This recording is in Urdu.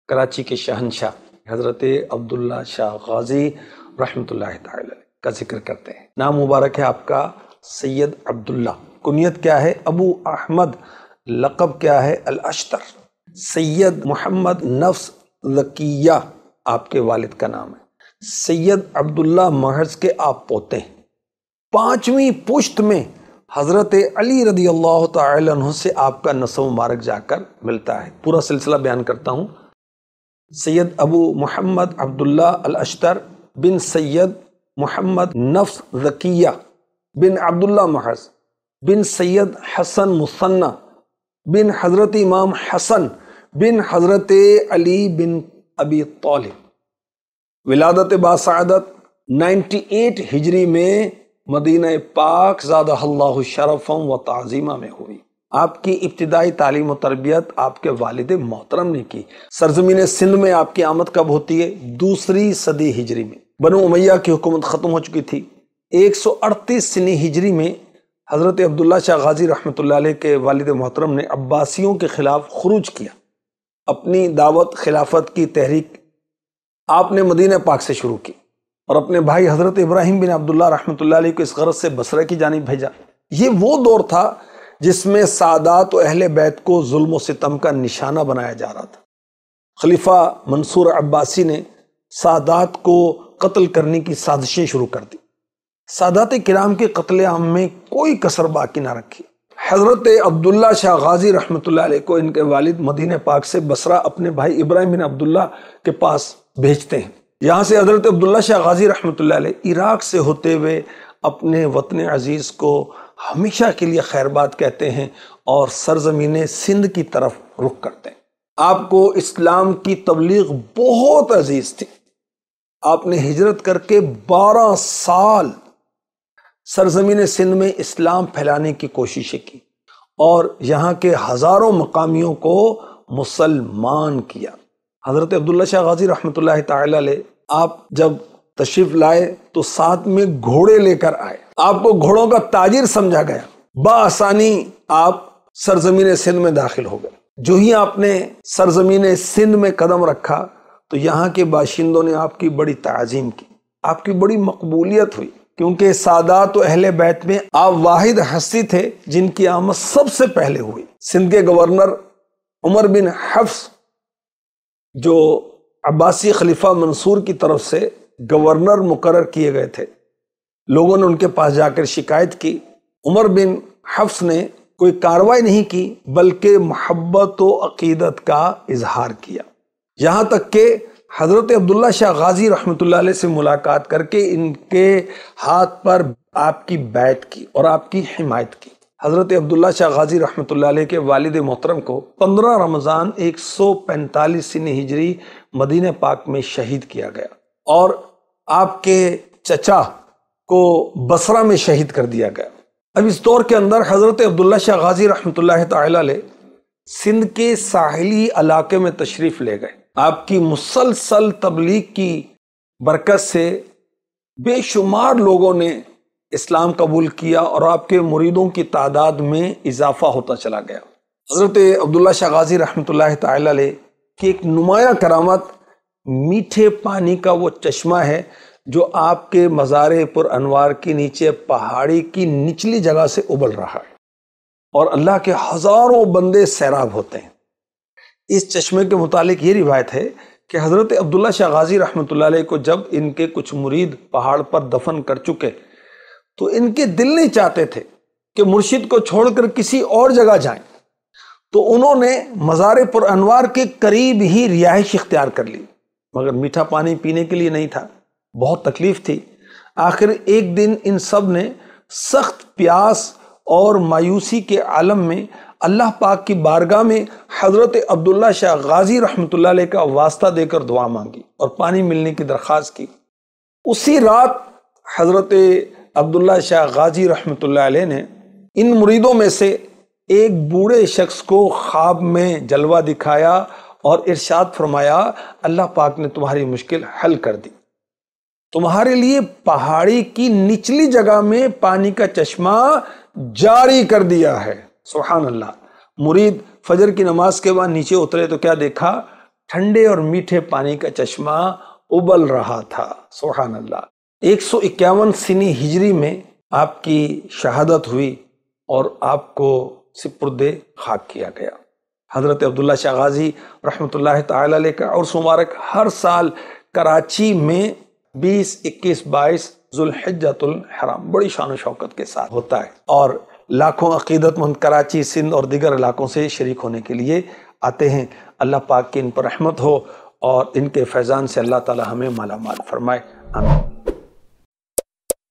کراچی کے شہنشاہ حضرت عبداللہ شاہ غازی رحمۃ اللہ تعالی کا ذکر کرتے ہیں۔ نام مبارک ہے آپ کا سید عبداللہ، کنیت کیا ہے؟ ابو احمد، لقب کیا ہے؟ الاشتر۔ سید محمد نفس ذکیہ آپ کے والد کا نام ہے۔ سید عبداللہ محض کے آپ پوتے ہیں۔ 5ویں پشت میں حضرت علی رضی اللہ تعالی عنہ سے آپ کا نسب مبارک جا کر ملتا ہے۔ پورا سلسلہ بیان کرتا ہوں۔ سید ابو محمد عبداللہ الاشتر بن سید محمد نفس ذکیہ بن عبداللہ محض بن سید حسن مثنی بن حضرت امام حسن بن حضرت علی بن ابی طالب، ولادت باسعادت 98 ہجری میں مدینہ پاک زادہ اللہ شرفا و تعظیمہ میں ہوئی۔ آپ کی ابتدائی تعلیم و تربیت آپ کے والد محترم نے کی۔ سرزمین سندھ میں آپ کی آمد کب ہوتی ہے؟ 2 صدی ہجری میں۔ بنو امیہ کی حکومت ختم ہو چکی تھی۔ 138 سنی ہجری میں حضرت عبداللہ شاہ غازی رحمۃ اللہ علیہ کے والد محترم نے عباسیوں کے خلاف خروج کیا۔ اپنی دعوت خلافت کی تحریک آپ نے مدینہ پاک سے شروع کی اور اپنے بھائی حضرت ابراہیم بن عبداللہ رحمۃ اللہ علیہ کو اس غرض سے بصرہ کی جانب بھیجا۔ یہ وہ دور تھا جس میں سادات و اہل بیت کو ظلم و ستم کا نشانہ بنایا جا رہا تھا۔ خلیفہ منصور عباسی نے سادات کو قتل کرنے کی سازشیں شروع کر دی۔ سادات کرام کے قتل عام میں کوئی کسر باقی نہ رکھی۔ حضرت عبداللہ شاہ غازی رحمۃ اللہ علیہ کو ان کے والد مدینہ پاک سے بصرہ اپنے بھائی ابراہیم بن عبداللہ کے پاس بھیجتے ہیں۔ یہاں سے حضرت عبداللہ شاہ غازی رحمۃ اللہ علیہ عراق سے ہوتے ہوئے اپنے وطن عزیز کو ہمیشہ کے لیے خیرباد کہتے ہیں اور سرزمین سندھ کی طرف رخ کرتے ہیں۔ آپ کو اسلام کی تبلیغ بہت عزیز تھی۔ آپ نے ہجرت کر کے 12 سال سرزمین سندھ میں اسلام پھیلانے کی کوششیں کی اور یہاں کے ہزاروں مقامیوں کو مسلمان کیا۔ حضرت عبداللہ شاہ غازی رحمۃ اللہ تعالی علیہ آپ جب تشریف لائے تو ساتھ میں گھوڑے لے کر آئے۔ آپ کو گھوڑوں کا تاجر سمجھا گیا۔ بآسانی آپ سرزمین سندھ میں داخل ہو گئے۔ جو ہی آپ نے سرزمین سندھ میں قدم رکھا تو یہاں کے باشندوں نے آپ کی بڑی تعظیم کی، آپ کی بڑی مقبولیت ہوئی، کیونکہ سادات و اہل بیت میں آپ واحد ہستی تھے جن کی آمد سب سے پہلے ہوئی۔ سندھ کے گورنر عمر بن حفص جو عباسی خلیفہ منصور کی طرف سے گورنر مقرر کیے گئے تھے، لوگوں نے ان کے پاس جا کر شکایت کی۔ عمر بن حفص نے کوئی کارروائی نہیں کی بلکہ محبت و عقیدت کا اظہار کیا، یہاں تک کہ حضرت عبداللہ شاہ غازی رحمۃ اللہ علیہ سے ملاقات کر کے ان کے ہاتھ پر آپ کی بیعت کی اور آپ کی حمایت کی۔ حضرت عبداللہ شاہ غازی رحمۃ اللہ علیہ کے والد محترم کو 15 رمضان 145 سنی ہجری مدینہ پاک میں شہید کیا گیا اور آپ کے چچا کو بصرہ میں شہید کر دیا گیا۔ اب اس دور کے اندر حضرت عبداللہ شاہ غازی رحمۃ اللہ تعالی علیہ سندھ کے ساحلی علاقے میں تشریف لے گئے۔ آپ کی مسلسل تبلیغ کی برکت سے بے شمار لوگوں نے اسلام قبول کیا اور آپ کے مریدوں کی تعداد میں اضافہ ہوتا چلا گیا۔ حضرت عبداللہ شاہ غازی رحمۃ اللہ تعالی علیہ کی ایک نمایاں کرامت میٹھے پانی کا وہ چشمہ ہے جو آپ کے مزار پر انوار کے نیچے پہاڑی کی نچلی جگہ سے ابل رہا ہے اور اللہ کے ہزاروں بندے سیراب ہوتے ہیں۔ اس چشمے کے متعلق یہ روایت ہے کہ حضرت عبداللہ شاہ غازی رحمۃ اللہ علیہ کو جب ان کے کچھ مرید پہاڑ پر دفن کر چکے تو ان کے دل نہیں چاہتے تھے کہ مرشد کو چھوڑ کر کسی اور جگہ جائیں، تو انہوں نے مزار پر انوار کے قریب ہی رہائش اختیار کر لی، مگر میٹھا پانی پینے کے لیے نہیں تھا، بہت تکلیف تھی۔ آخر ایک دن ان سب نے سخت پیاس اور مایوسی کے عالم میں اللہ پاک کی بارگاہ میں حضرت عبداللہ شاہ غازی رحمۃ اللہ علیہ کا واسطہ دے کر دعا مانگی اور پانی ملنے کی درخواست کی۔ اسی رات حضرت عبداللہ شاہ غازی رحمۃ اللہ علیہ نے ان مریدوں میں سے ایک بوڑھے شخص کو خواب میں جلوہ دکھایا اور ارشاد فرمایا، اللہ پاک نے تمہاری مشکل حل کر دی، تمہارے لیے پہاڑی کی نچلی جگہ میں پانی کا چشمہ جاری کر دیا ہے۔ سبحان اللہ۔ مرید فجر کی نماز کے بعد نیچے اترے تو کیا دیکھا؟ ٹھنڈے اور میٹھے پانی کا چشمہ ابل رہا تھا۔ سبحان اللہ۔ 151 سنی ہجری میں آپ کی شہادت ہوئی اور آپ کو سپرد خاک کیا گیا۔ حضرت عبداللہ شاہ غازی رحمۃ اللہ تعالی علیہ کا عرس مبارک ہر سال کراچی میں 20، 21، 22 ذوالحجۃ الحرام بڑی شان و شوکت کے ساتھ ہوتا ہے، اور لاکھوں عقیدت مند کراچی، سندھ اور دیگر علاقوں سے شریک ہونے کے لیے آتے ہیں۔ اللہ پاک کی ان پر رحمت ہو اور ان کے فیضان سے اللہ تعالی ہمیں مالا مال فرمائے، آمین۔